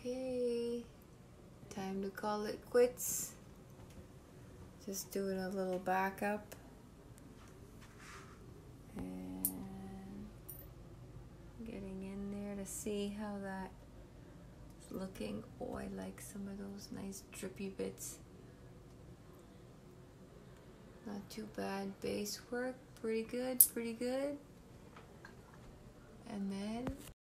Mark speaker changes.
Speaker 1: Okay, time to call it quits. Just doing a little backup and getting in there to see how that's looking. Oh, I like some of those nice drippy bits. Not too bad. Base work, pretty good, pretty good. And then